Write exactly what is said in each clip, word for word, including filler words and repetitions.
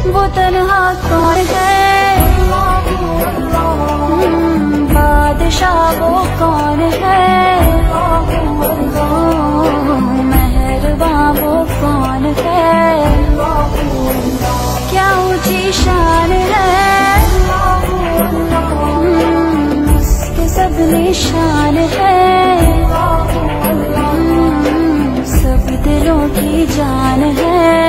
وہ تنہا کون ہے، بادشاہ وہ کون ہے، مہرباں وہ کون ہے، کیا اونچی شان ہے، اس کے سب نشان ہے، سب دلوں کی جان ہے،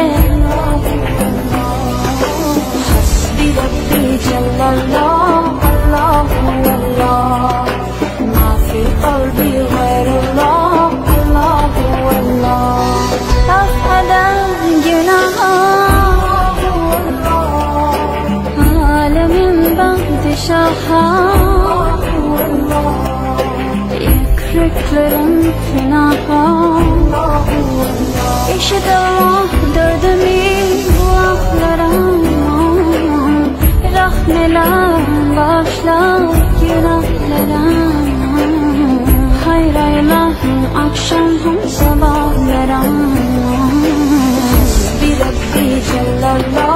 حسبی ربی جل اللہ اللہ اللہ، ما فی قلبی غیر اللہ اللہ اللہ، افعل گناہ عالم بعد شاہ، يكرك لرنفنا ايش دوا درد مين واخلران رخن lawn başla günahlarım hayır ilahım akşamım sabahlarım bir Rabbi Cellallah